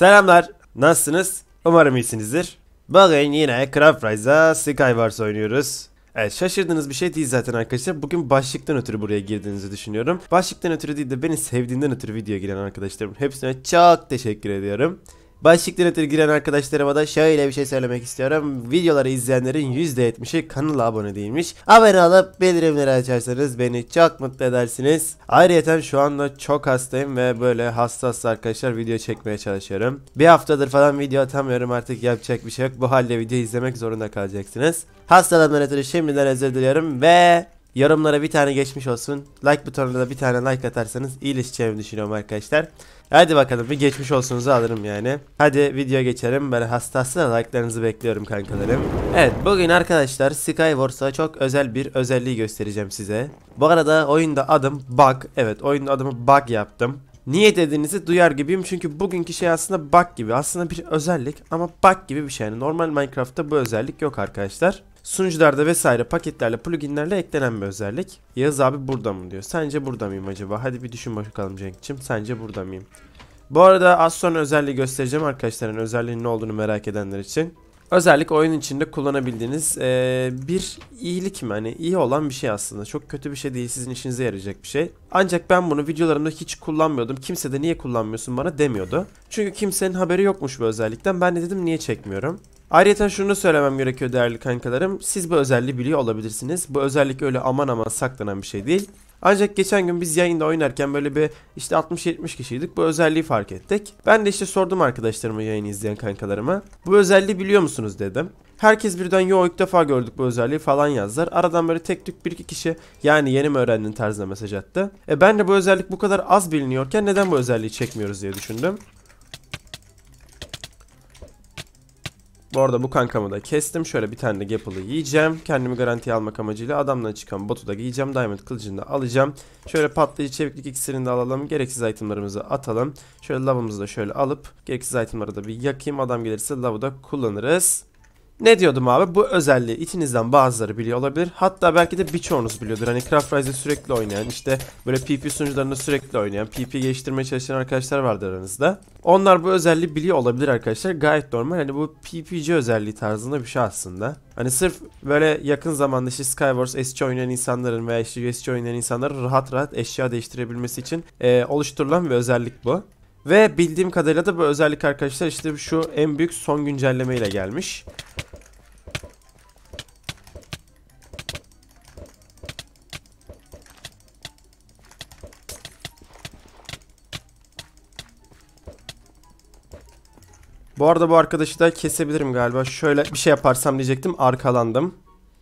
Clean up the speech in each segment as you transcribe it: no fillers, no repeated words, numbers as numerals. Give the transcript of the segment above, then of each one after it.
Selamlar, nasılsınız? Umarım iyisinizdir. Bugün yine CraftRise'a Skywars oynuyoruz. Evet, şaşırdığınız bir şey değil zaten arkadaşlar. Bugün başlıktan ötürü buraya girdiğinizi düşünüyorum. Başlıktan ötürü değil de beni sevdiğinden ötürü videoya giren arkadaşlarım hepsine çok teşekkür ediyorum. Başlıktan ötürü giren arkadaşlarıma da şöyle bir şey söylemek istiyorum. Videoları izleyenlerin %70'i kanala abone değilmiş. Abone olup bildirimleri açarsanız beni çok mutlu edersiniz. Ayrıca şu anda çok hastayım ve böyle hasta arkadaşlar video çekmeye çalışıyorum. Bir haftadır falan video atamıyorum, artık yapacak bir şey yok. Bu halde video izlemek zorunda kalacaksınız. Hastalığımdan ötürü şimdiden özür diliyorum ve yorumlara bir tane geçmiş olsun, like butonuna da bir tane like atarsanız iyileşeceğimi düşünüyorum arkadaşlar. Hadi bakalım, bir geçmiş olsunuzu alırım yani. Hadi videoya geçelim. Ben hasta like'larınızı bekliyorum kankalarım. Evet, bugün arkadaşlar Skywars'a çok özel bir özelliği göstereceğim size. Bu arada oyunda adım bug. Evet, oyunda adımı bug yaptım. Niye dediğinizi duyar gibiyim çünkü bugünkü şey aslında bug gibi. Aslında bir özellik ama bug gibi bir şey. Yani normal Minecraft'ta bu özellik yok arkadaşlar. Sunucularda vesaire paketlerle, pluginlerle eklenen bir özellik. Yağız abi burada mı diyor. Sence burada mıyım acaba? Hadi bir düşün bakalım Cenk'cim. Sence burada mıyım? Bu arada az sonra özelliği göstereceğim arkadaşların, özelliğin ne olduğunu merak edenler için. Özellik oyun içinde kullanabildiğiniz bir iyilik mi? Hani iyi olan bir şey aslında. Çok kötü bir şey değil, sizin işinize yarayacak bir şey. Ancak ben bunu videolarımda hiç kullanmıyordum. Kimse de niye kullanmıyorsun bana demiyordu. Çünkü kimsenin haberi yokmuş bu özellikten. Ben de dedim niye çekmiyorum. Ayrıca şunu söylemem gerekiyor değerli kankalarım. Siz bu özelliği biliyor olabilirsiniz. Bu özellik öyle aman aman saklanan bir şey değil. Ancak geçen gün biz yayında oynarken böyle bir işte 60-70 kişiydik. Bu özelliği fark ettik. Ben de işte sordum arkadaşlarıma, yayını izleyen kankalarıma. Bu özelliği biliyor musunuz dedim. Herkes birden yo ilk defa gördük bu özelliği falan yazdılar. Aradan böyle tek tük bir iki kişi yani yeni mi öğrendin tarzında mesaj attı. Ben de bu özellik bu kadar az biliniyorken neden bu özelliği çekmiyoruz diye düşündüm. Bu arada bu kankamı da kestim. Şöyle bir tane de Gapple'ı yiyeceğim. Kendimi garantiye almak amacıyla adamdan çıkan botu da giyeceğim. Diamond kılıcını da alacağım. Şöyle patlayıcı çeviklik iksirini de alalım. Gereksiz itemlarımızı atalım. Şöyle lavımızı da şöyle alıp gereksiz itemları da bir yakayım. Adam gelirse lavı da kullanırız. Ne diyordum abi? Bu özelliği içinizden bazıları biliyor olabilir. Hatta belki de birçoğunuz biliyordur. Hani CraftRise'de sürekli oynayan, işte böyle PP sunucularında sürekli oynayan, PP geliştirmeye çalışan arkadaşlar vardır aranızda. Onlar bu özelliği biliyor olabilir arkadaşlar. Gayet normal. Hani bu PPC özelliği tarzında bir şey aslında. Hani sırf böyle yakın zamanda işte Skywars SC oynayan insanların veya işte USC oynayan insanların rahat rahat eşya değiştirebilmesi için oluşturulan bir özellik bu. Ve bildiğim kadarıyla da bu özellik arkadaşlar işte şu en büyük son güncelleme ile gelmiş. Bu arada bu arkadaşı da kesebilirim galiba. Şöyle bir şey yaparsam diyecektim, arkalandım.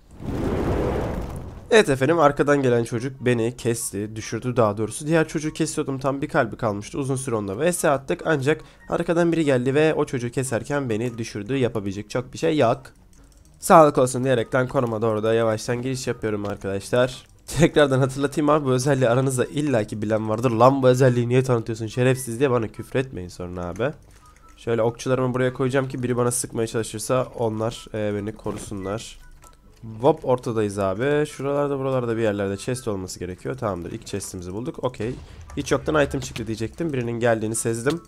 Evet efendim, arkadan gelen çocuk beni kesti, düşürdü daha doğrusu. Diğer çocuğu kesiyordum, tam bir kalbi kalmıştı. Uzun süre onunla vs attık ancak arkadan biri geldi ve o çocuğu keserken beni düşürdü. Yapabilecek çok bir şey yok. Sağlık olsun diyerekten konuma doğru da yavaştan giriş yapıyorum arkadaşlar. Tekrardan hatırlatayım abi, bu özelliği aranızda illaki bilen vardır. Lan bu özelliği niye tanıtıyorsun şerefsiz diye bana küfür etmeyin sonra abi. Şöyle okçularımı buraya koyacağım ki biri bana sıkmaya çalışırsa onlar beni korusunlar. Hop, ortadayız abi. Şuralarda buralarda bir yerlerde chest olması gerekiyor. Tamamdır, ilk chestimizi bulduk. Okey. Hiç yoktan item çıktı diyecektim. Birinin geldiğini sezdim.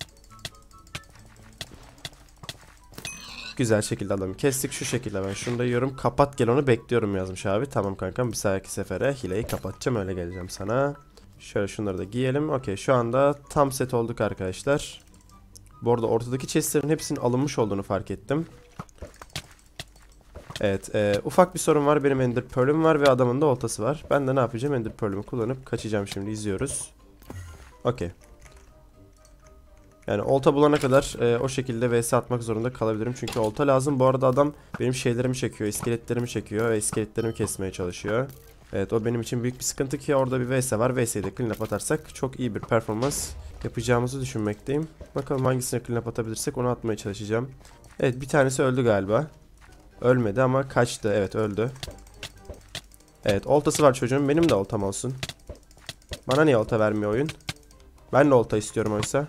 Güzel şekilde adamı kestik. Şu şekilde ben şunu da yiyorum. Kapat gel onu bekliyorum yazmış abi. Tamam kankam, bir sonraki sefere hileyi kapatacağım, öyle geleceğim sana. Şöyle şunları da giyelim. Okey, şu anda tam set olduk arkadaşlar. Bu arada ortadaki chestlerin hepsinin alınmış olduğunu fark ettim. Evet, ufak bir sorun var. Benim ender pearl'üm var ve adamın da oltası var. Ben de ne yapacağım? Ender pearl'ümü kullanıp kaçacağım şimdi. İzliyoruz. Okey. Yani olta bulana kadar o şekilde vs atmak zorunda kalabilirim. Çünkü olta lazım. Bu arada adam benim şeylerimi çekiyor, iskeletlerimi çekiyor ve iskeletlerimi kesmeye çalışıyor. Evet, o benim için büyük bir sıkıntı ki orada bir vs var. Vs'yi de clean up atarsak çok iyi bir performans yapacağımızı düşünmekteyim. Bakalım hangisine clean up atabilirsek onu atmaya çalışacağım. Evet, bir tanesi öldü galiba. Ölmedi ama kaçtı. Evet, öldü. Evet, oltası var çocuğun. Benim de oltam olsun. Bana niye olta vermiyor oyun? Ben de olta istiyorum oysa.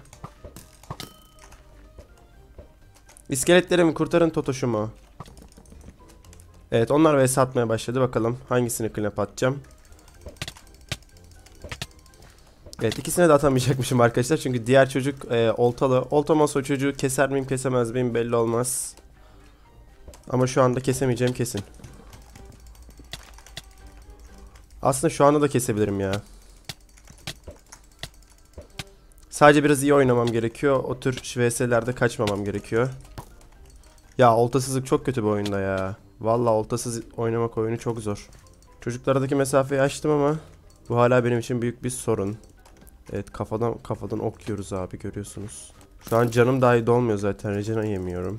İskeletlerimi kurtarın totoşumu. Evet, onlar vs atmaya başladı. Bakalım hangisini clean up atacağım. Evet, ikisine de atamayacakmışım arkadaşlar. Çünkü diğer çocuk oltalı. Oltamaz o çocuğu keser miyim kesemez miyim belli olmaz. Ama şu anda kesemeyeceğim kesin. Aslında şu anda da kesebilirim ya. Sadece biraz iyi oynamam gerekiyor. O tür vs'lerde kaçmamam gerekiyor. Ya oltasızlık çok kötü bir oyunda ya. Vallahi oltasız oynamak oyunu çok zor. Çocuklardaki mesafeyi açtım ama bu hala benim için büyük bir sorun. Evet, kafadan ok yiyoruz abi, görüyorsunuz. Şu an canım dahi dolmuyor zaten. Regena yemiyorum.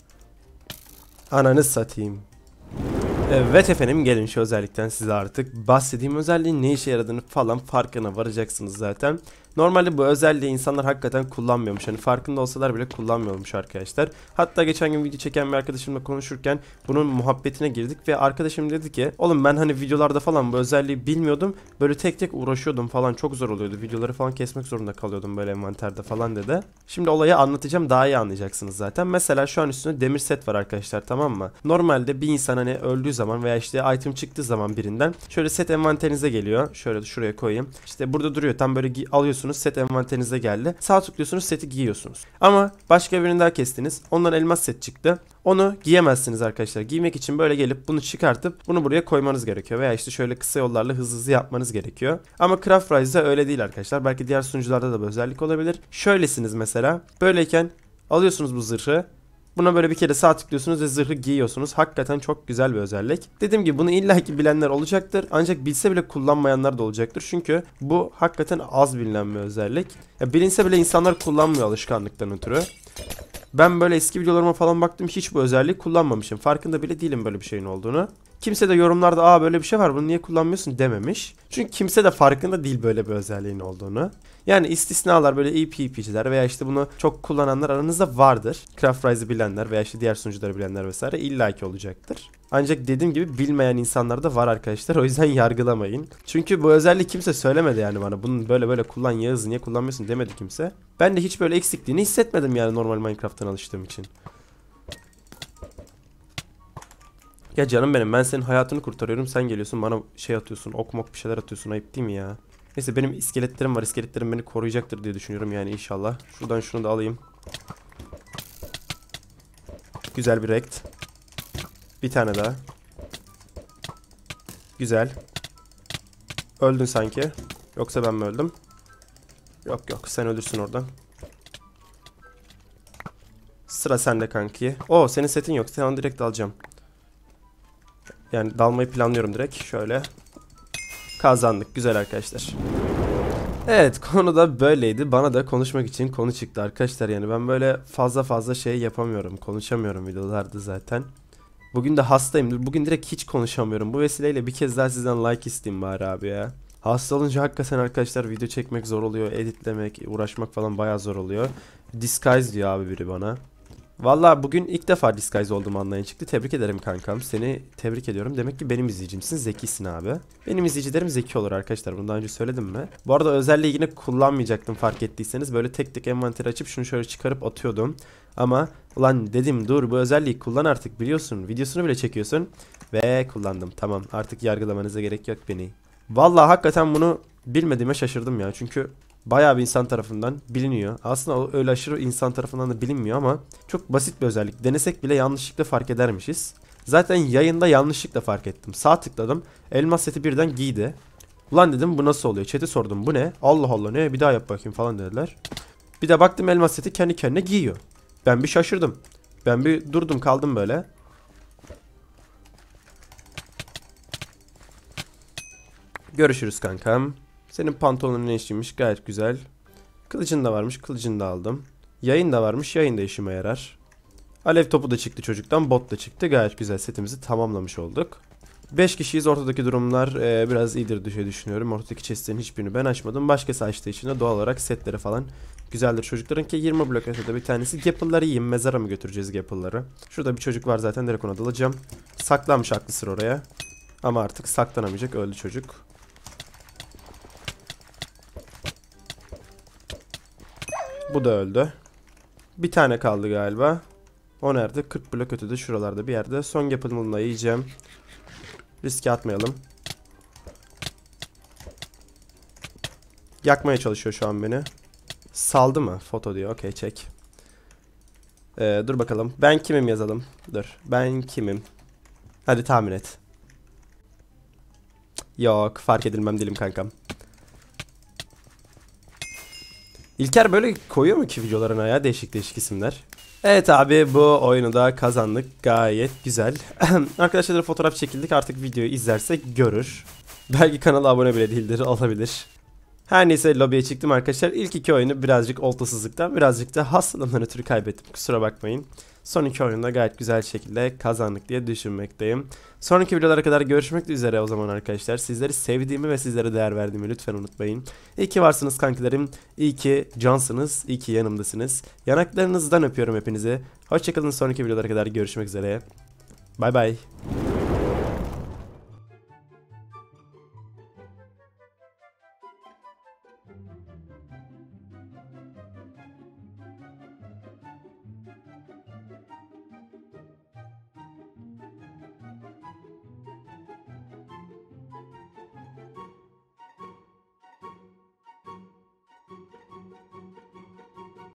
Ananı satayım. Evet efendim, gelin şu özellikten size artık bahsedeyim. Özelliğin ne işe yaradığını falan farkına varacaksınız zaten. Normalde bu özelliği insanlar hakikaten kullanmıyormuş. Hani farkında olsalar bile kullanmıyormuş arkadaşlar. Hatta geçen gün video çeken bir arkadaşımla konuşurken bunun muhabbetine girdik ve arkadaşım dedi ki oğlum ben hani videolarda falan bu özelliği bilmiyordum. Böyle tek tek uğraşıyordum falan, çok zor oluyordu. Videoları falan kesmek zorunda kalıyordum böyle envanterde falan dedi. Şimdi olayı anlatacağım, daha iyi anlayacaksınız zaten. Mesela şu an üstünde demir set var arkadaşlar, tamam mı? Normalde bir insan hani öldüğü zaman veya işte item çıktığı zaman birinden şöyle set envanterinize geliyor. Şöyle şuraya koyayım. İşte burada duruyor, tam böyle alıyorsunuz. Set envanterinize geldi. Sağ tıklıyorsunuz, seti giyiyorsunuz. Ama başka birini daha kestiniz. Ondan elmas set çıktı. Onu giyemezsiniz arkadaşlar. Giymek için böyle gelip bunu çıkartıp bunu buraya koymanız gerekiyor. Veya işte şöyle kısa yollarla hızlı yapmanız gerekiyor. Ama CraftRise'da öyle değil arkadaşlar. Belki diğer sunucularda da bu özellik olabilir. Şöylesiniz mesela. Böyleyken alıyorsunuz bu zırhı. Buna böyle bir kere sağ tıklıyorsunuz ve zırhı giyiyorsunuz. Hakikaten çok güzel bir özellik. Dediğim gibi bunu illaki bilenler olacaktır. Ancak bilse bile kullanmayanlar da olacaktır. Çünkü bu hakikaten az bilinen bir özellik. Ya bilinse bile insanlar kullanmıyor alışkanlıktan ötürü. Ben böyle eski videolarıma falan baktım, hiç bu özelliği kullanmamışım. Farkında bile değilim böyle bir şeyin olduğunu. Kimse de yorumlarda aa böyle bir şey var bunu niye kullanmıyorsun dememiş. Çünkü kimse de farkında değil böyle bir özelliğin olduğunu. Yani istisnalar, böyle EP'ciler veya işte bunu çok kullananlar aranızda vardır. CraftRise'ı bilenler veya işte diğer sunucuları bilenler vesaire illaki olacaktır. Ancak dediğim gibi bilmeyen insanlar da var arkadaşlar. O yüzden yargılamayın. Çünkü bu özelliği kimse söylemedi yani bana. Bunu böyle kullan Yağız, niye kullanmıyorsun demedi kimse. Ben de hiç böyle eksikliğini hissetmedim yani normal Minecraft'tan alıştığım için. Ya canım benim, ben senin hayatını kurtarıyorum, sen geliyorsun bana şey atıyorsun, ok mok bir şeyler atıyorsun, ayıp değil mi ya? Neyse, benim iskeletlerim var, iskeletlerim beni koruyacaktır diye düşünüyorum yani inşallah. Şuradan şunu da alayım. Güzel bir rekt. Bir tane daha. Güzel. Öldün sanki. Yoksa ben mi öldüm? Yok sen ölürsün oradan. Sıra sende kanki. Oo, senin setin yok, sen direkt alacağım. Yani dalmayı planlıyorum direkt. Şöyle. Kazandık. Güzel arkadaşlar. Evet, konu da böyleydi. Bana da konuşmak için konu çıktı arkadaşlar. Yani ben böyle fazla şey yapamıyorum. Konuşamıyorum videolarda zaten. Bugün de hastayım. Bugün direkt hiç konuşamıyorum. Bu vesileyle bir kez daha sizden like isteyeyim bari abi ya. Hasta olunca hakikaten arkadaşlar video çekmek zor oluyor. Editlemek, uğraşmak falan bayağı zor oluyor. Disguise diyor abi biri bana. Valla bugün ilk defa disguise olduğumu anlayan çıktı. Tebrik ederim kankam. Seni tebrik ediyorum. Demek ki benim izleyicimsin. Zekisin abi. Benim izleyicilerim zeki olur arkadaşlar. Bunu daha önce söyledim mi? Bu arada özelliği yine kullanmayacaktım fark ettiyseniz. Böyle tek tek envanteri açıp şunu şöyle çıkarıp atıyordum. Ama ulan dedim dur bu özelliği kullan artık, biliyorsun. Videosunu bile çekiyorsun. Ve kullandım. Tamam, artık yargılamanıza gerek yok beni. Valla hakikaten bunu bilmediğime şaşırdım ya. Çünkü bayağı bir insan tarafından biliniyor. Aslında öyle aşırı insan tarafından da bilinmiyor ama çok basit bir özellik. Denesek bile yanlışlıkla fark edermişiz. Zaten yayında yanlışlıkla fark ettim. Sağ tıkladım. Elmas seti birden giydi. Ulan dedim bu nasıl oluyor? Chat'e sordum bu ne? Allah Allah, ne, bir daha yap bakayım falan dediler. Bir de baktım elmas seti kendi kendine giyiyor. Ben bir şaşırdım. Ben bir durdum kaldım böyle. Görüşürüz kankam. Senin pantolonun ne işiymiş? Gayet güzel. Kılıcın da varmış. Kılıcını da aldım. Yayın da varmış. Yayın da işime yarar. Alev topu da çıktı çocuktan. Bot da çıktı. Gayet güzel, setimizi tamamlamış olduk. 5 kişiyiz. Ortadaki durumlar biraz iyidir diye düşünüyorum. Ortadaki chestlerin hiçbirini ben açmadım. Başkası açtığı için de doğal olarak setleri falan güzeldir çocukların ki 20 blok ötede bir tanesi. Gapple'ları yiyeyim. Mezara mı götüreceğiz Gapple'ları? Şurada bir çocuk var zaten, direkt ona dalacağım. Saklanmış aklı sıra oraya. Ama artık saklanamayacak, öldü çocuk. Bu da öldü. Bir tane kaldı galiba. O nerede? 40 blok ötede şuralarda bir yerde. Son Gapple'ını da yiyeceğim. Riske atmayalım. Yakmaya çalışıyor şu an beni. Saldı mı? Foto diyor. Okey, çek. Dur bakalım. Ben kimim yazalım. Dur. Ben kimim? Hadi tahmin et. Yok, fark edilmem dilim kankam. İlker böyle koyuyor mu ki videolarına ya? Değişik değişik isimler. Evet abi, bu oyunu da kazandık. Gayet güzel. Arkadaşlarla fotoğraf çekildik. Artık videoyu izlerse görür. Belki kanala abone bile değildir. Olabilir. Her neyse, lobiye çıktım arkadaşlar. İlk iki oyunu birazcık oltasızlıktan, birazcık da hastalığımdan ötürü kaybettim. Kusura bakmayın. Son iki oyunda gayet güzel şekilde kazandık diye düşünmekteyim. Sonraki videolara kadar görüşmek üzere o zaman arkadaşlar. Sizleri sevdiğimi ve sizlere değer verdiğimi lütfen unutmayın. İyi ki varsınız kankilerim. İyi ki cansınız. İyi ki yanımdasınız. Yanaklarınızdan öpüyorum hepinizi. Hoşçakalın, sonraki videolara kadar görüşmek üzere. Bay bay.